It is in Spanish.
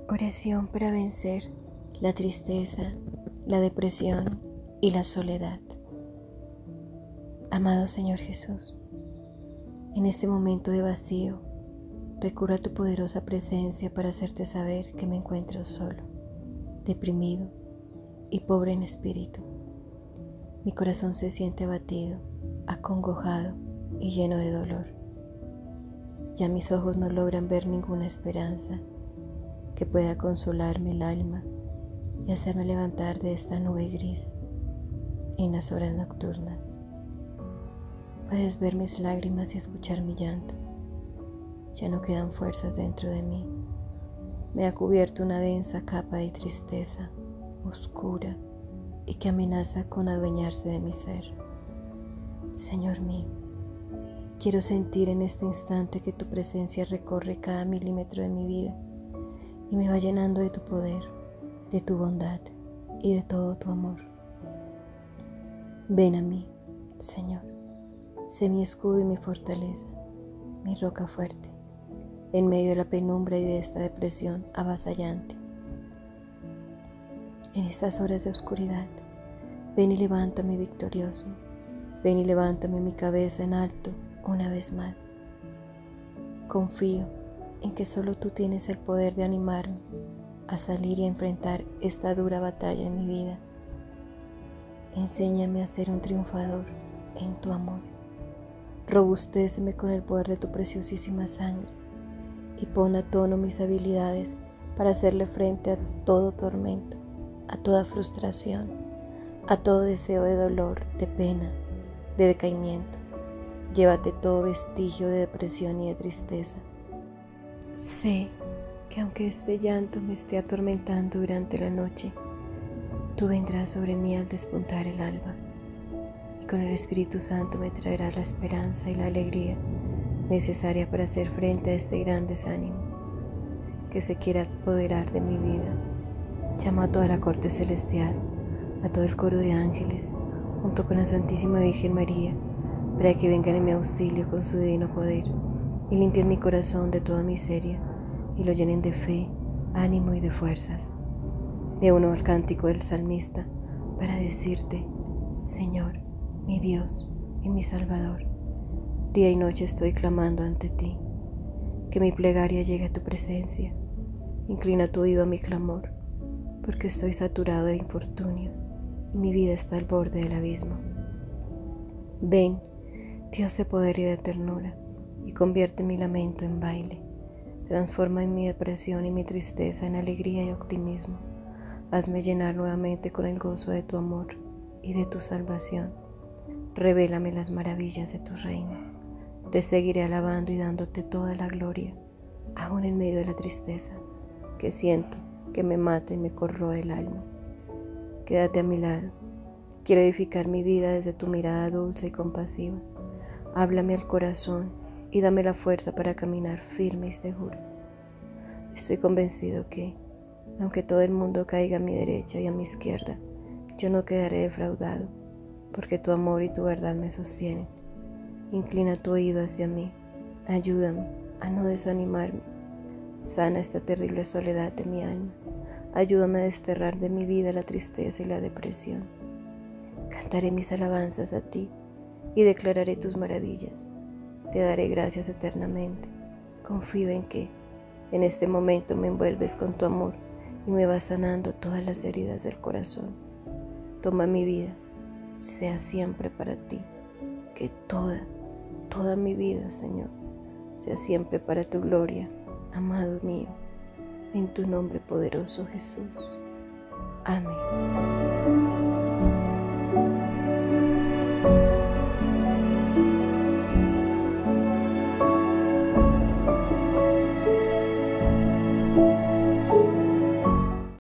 Oración para vencer la tristeza, la depresión y la soledad. Amado Señor Jesús, en este momento de vacío, recurro a tu poderosa presencia para hacerte saber que me encuentro solo, deprimido y pobre en espíritu. Mi corazón se siente abatido, acongojado y lleno de dolor. Ya mis ojos no logran ver ninguna esperanza que pueda consolarme el alma y hacerme levantar de esta nube gris en las horas nocturnas. Puedes ver mis lágrimas y escuchar mi llanto. Ya no quedan fuerzas dentro de mí. Me ha cubierto una densa capa de tristeza, oscura y que amenaza con adueñarse de mi ser. Señor mío, quiero sentir en este instante que tu presencia recorre cada milímetro de mi vida y me va llenando de tu poder, de tu bondad y de todo tu amor. Ven a mí, Señor, sé mi escudo y mi fortaleza, mi roca fuerte, en medio de la penumbra y de esta depresión avasallante. En estas horas de oscuridad, ven y levántame victorioso, ven y levántame mi cabeza en alto una vez más. Confío en que solo tú tienes el poder de animarme a salir y a enfrentar esta dura batalla en mi vida. Enséñame a ser un triunfador en tu amor. Robustéceme con el poder de tu preciosísima sangre y pon a tono mis habilidades para hacerle frente a todo tormento, a toda frustración, a todo deseo de dolor, de pena, de decaimiento. Llévate todo vestigio de depresión y de tristeza. Sé que aunque este llanto me esté atormentando durante la noche, tú vendrás sobre mí al despuntar el alba, y con el Espíritu Santo me traerás la esperanza y la alegría necesaria para hacer frente a este gran desánimo que se quiera apoderar de mi vida. Llamo a toda la corte celestial, a todo el coro de ángeles, junto con la Santísima Virgen María, para que vengan en mi auxilio con su divino poder y limpien mi corazón de toda miseria y lo llenen de fe, ánimo y de fuerzas. Me uno al cántico del salmista para decirte: Señor, mi Dios y mi Salvador, día y noche estoy clamando ante ti. Que mi plegaria llegue a tu presencia. Inclina tu oído a mi clamor, porque estoy saturado de infortunios y mi vida está al borde del abismo. Ven, Dios de poder y de ternura, y convierte mi lamento en baile. Transforma en mi depresión y mi tristeza en alegría y optimismo. Hazme llenar nuevamente con el gozo de tu amor y de tu salvación. Revélame las maravillas de tu reino. Te seguiré alabando y dándote toda la gloria, aún en medio de la tristeza que siento que me mata y me corroe el alma. Quédate a mi lado. Quiero edificar mi vida desde tu mirada dulce y compasiva. Háblame al corazón y dame la fuerza para caminar firme y seguro. Estoy convencido que, aunque todo el mundo caiga a mi derecha y a mi izquierda, yo no quedaré defraudado, porque tu amor y tu verdad me sostienen. Inclina tu oído hacia mí. Ayúdame a no desanimarme. Sana esta terrible soledad de mi alma. Ayúdame a desterrar de mi vida la tristeza y la depresión. Cantaré mis alabanzas a ti y declararé tus maravillas. Te daré gracias eternamente. Confío en que en este momento me envuelves con tu amor y me vas sanando todas las heridas del corazón. Toma mi vida, sea siempre para ti. Que toda mi vida, Señor, sea siempre para tu gloria, amado mío, en tu nombre poderoso, Jesús. Amén.